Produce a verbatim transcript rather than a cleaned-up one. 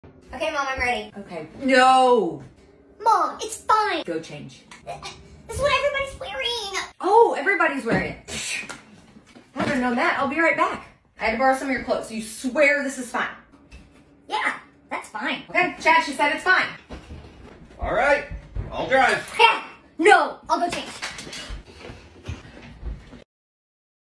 Okay, Mom, I'm ready. Okay. No! Mom, it's fine. Go change. This is what everybody's wearing. Oh, everybody's wearing it. I would have known that. I'll be right back. I had to borrow some of your clothes. So you swear this is fine? Yeah, that's fine. Okay, Chad, she said it's fine. All right, I'll drive. Yeah, no, I'll go change.